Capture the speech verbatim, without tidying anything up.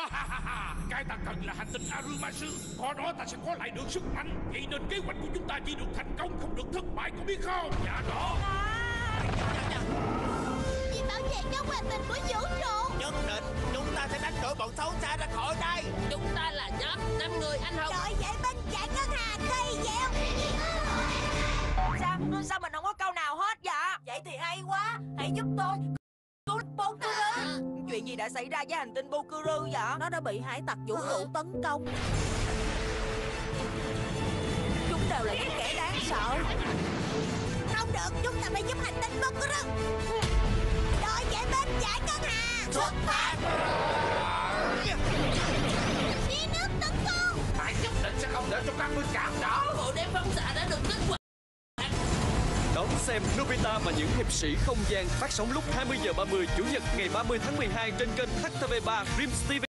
Cái ta cần là hành tinh Arumasu. Có đó ta sẽ có lại được sức mạnh. Vậy nên kế hoạch của chúng ta chỉ được thành công, không được thất bại, có biết không? Dạ đó. Vì bảo vệ cho hòa bình của vũ trụ. Nhất định chúng ta sẽ đánh đuổi bọn xấu xa ra khỏi đây. Chúng ta là nhóm năm người anh hùng. Đội vệ binh chạy ngân hà cây dẻo. Sao, sao mình không có câu nào hết vậy? Vậy thì hay quá. Hãy giúp tôi cứu Bokuru. Chuyện gì đã xảy ra với hành tinh Bokuru vậy? Nó đã bị hải tặc vũ trụ tấn công. Chúng đều là những kẻ đáng sợ. Không được, chúng ta phải giúp hành tinh Bokuru. Đội vệ binh chạy ngân hà Xuất phát. đi nước tấn công. Ta nhất định sẽ không để cho các ngươi cản trở. Bộ đêm phóng xạ đã được kích hoạt. Đón xem Nobita và những hiệp sĩ không gian phát sóng lúc hai mươi giờ ba mươi Chủ nhật ngày ba mươi tháng mười hai trên kênh hát tê vê ba Dreams ti vi.